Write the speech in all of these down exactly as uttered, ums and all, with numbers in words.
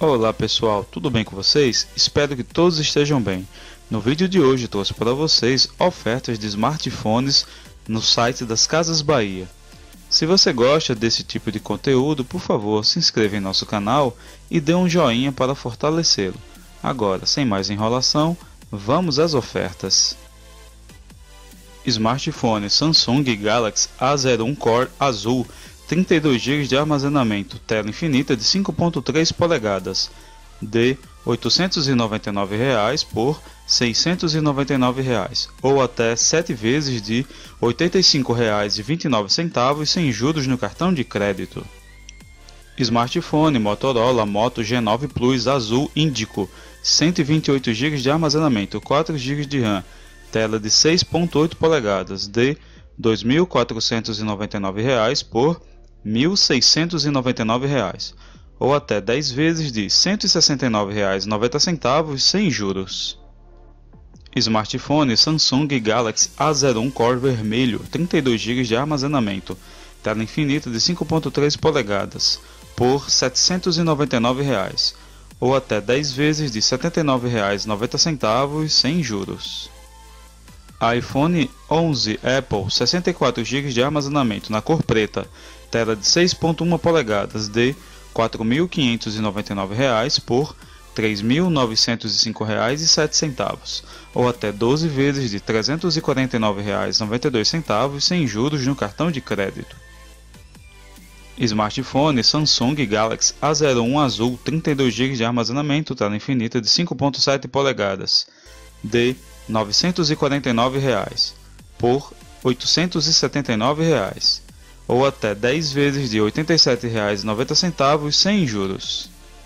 Olá pessoal, tudo bem com vocês? Espero que todos estejam bem. No vídeo de hoje trouxe para vocês ofertas de smartphones no site das Casas Bahia. Se você gosta desse tipo de conteúdo, por favor se inscreva em nosso canal e dê um joinha para fortalecê-lo. Agora, sem mais enrolação, vamos às ofertas. Smartphone Samsung Galaxy A zero um Core azul, trinta e dois gigas de armazenamento, tela infinita de cinco ponto três polegadas, de oitocentos e noventa e nove reais por seiscentos e noventa e nove reais, ou até sete vezes de oitenta e cinco reais e vinte e nove centavos sem juros no cartão de crédito. Smartphone Motorola Moto G nove Plus azul índico, cento e vinte e oito gigas de armazenamento, quatro gigas de RAM, tela de seis ponto oito polegadas, de dois mil quatrocentos e noventa e nove reais por mil seiscentos e noventa e nove reais, ou até dez vezes de cento e sessenta e nove reais e noventa centavos sem juros. Smartphone Samsung Galaxy A zero um Core vermelho, trinta e dois gigas de armazenamento, tela infinita de cinco ponto três polegadas, por setecentos e noventa e nove reais, ou até dez vezes de setenta e nove reais e noventa centavos sem juros. iPhone onze Apple, sessenta e quatro gigas de armazenamento na cor preta, tela de seis ponto um polegadas, de quatro mil quinhentos e noventa e nove reais por três mil novecentos e cinco reais e sete centavos, ou até doze vezes de trezentos e quarenta e nove reais e noventa e dois centavos sem juros no cartão de crédito. Smartphone Samsung Galaxy A zero um azul, trinta e dois gigas de armazenamento, tela infinita de cinco ponto sete polegadas, de novecentos e quarenta e nove reais por oitocentos e setenta e nove reais, ou até dez vezes de oitenta e sete reais e noventa centavos sem juros.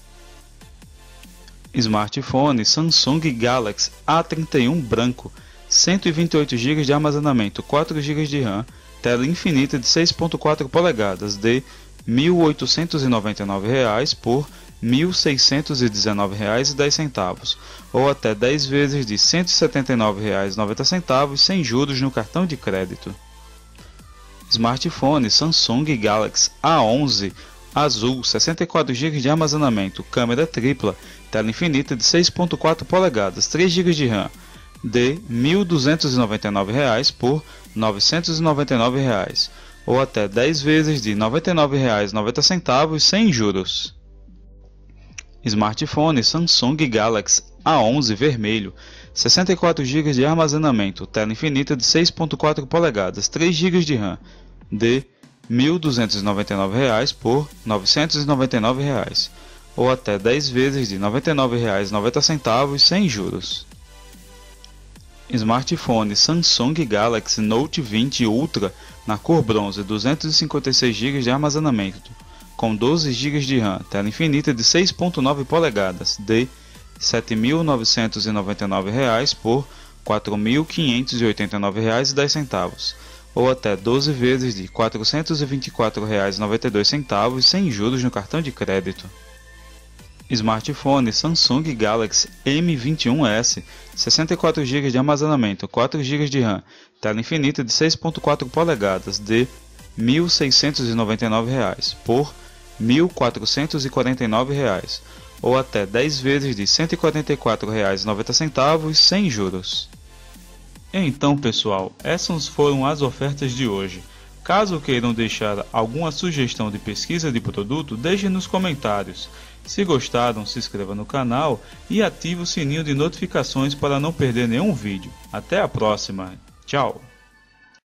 Smartphone Samsung Galaxy A trinta e um branco, cento e vinte e oito gigas de armazenamento, quatro gigas de RAM, tela infinita de seis ponto quatro polegadas, de mil oitocentos e noventa e nove reais por mil seiscentos e dezenove reais e dez centavos, ou até dez vezes de cento e setenta e nove reais e noventa centavos sem juros no cartão de crédito. Smartphone Samsung Galaxy A onze azul, sessenta e quatro gigas de armazenamento, câmera tripla, tela infinita de seis ponto quatro polegadas, três gigas de RAM, de mil duzentos e noventa e nove reais por novecentos e noventa e nove reais, ou até dez vezes de noventa e nove reais e noventa centavos sem juros. Smartphone Samsung Galaxy A onze vermelho, sessenta e quatro gigas de armazenamento, tela infinita de seis ponto quatro polegadas, três gigas de RAM, de mil duzentos e noventa e nove reais por novecentos e noventa e nove reais, ou até dez vezes de noventa e nove reais e noventa centavos sem juros. Smartphone Samsung Galaxy Note vinte Ultra na cor bronze, duzentos e cinquenta e seis gigas de armazenamento, com doze gigas de RAM, tela infinita de seis ponto nove polegadas, de sete mil novecentos e noventa e nove reais por quatro mil quinhentos e oitenta e nove reais e dez centavos, ou até doze vezes de quatrocentos e vinte e quatro reais e noventa e dois centavos sem juros no cartão de crédito. Smartphone Samsung Galaxy M vinte e um S, sessenta e quatro gigas de armazenamento, quatro gigas de RAM, tela infinita de seis ponto quatro polegadas, de mil seiscentos e noventa e nove reais por mil quatrocentos e quarenta e nove reais, ou até dez vezes de cento e quarenta e quatro reais e noventa centavos sem juros. Então pessoal, essas foram as ofertas de hoje. Caso queiram deixar alguma sugestão de pesquisa de produto, deixem nos comentários. Se gostaram, se inscreva no canal e ative o sininho de notificações para não perder nenhum vídeo. Até a próxima, tchau!